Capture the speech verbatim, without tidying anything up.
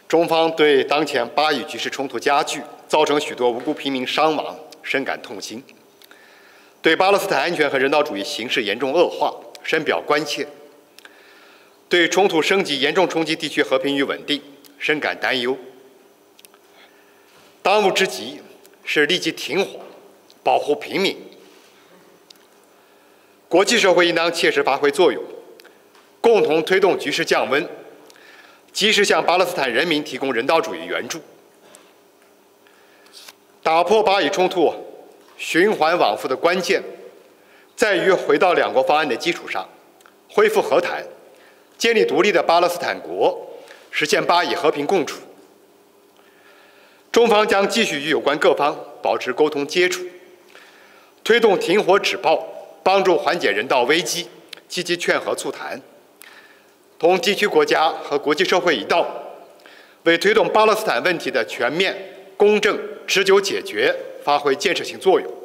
中方对当前巴以局势冲突加剧，造成许多无辜平民伤亡，深感痛心，对巴勒斯坦安全和人道主义形势严重恶化深表关切，对冲突升级严重冲击地区和平与稳定深感担忧。当务之急是立即停火，保护平民。国际社会应当切实发挥作用，共同推动局势降温，及时向巴勒斯坦人民提供人道主义援助。打破巴以冲突循环往复的关键，在于回到两国方案的基础上，恢复和谈，建立独立的巴勒斯坦国，实现巴以和平共处。中方将继续与有关各方保持沟通接触，推动停火止暴，帮助缓解人道危机，积极劝和促谈，同地区国家和国际社会一道，为推动巴勒斯坦问题的全面、公正、持久解决发挥建设性作用。